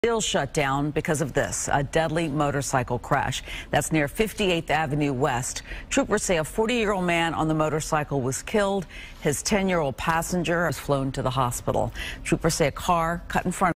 Still shut down because of this, a deadly motorcycle crash. That's near 58th Avenue West. Troopers say a 40-year-old man on the motorcycle was killed. His 10-year-old passenger was flown to the hospital. Troopers say a car cut in front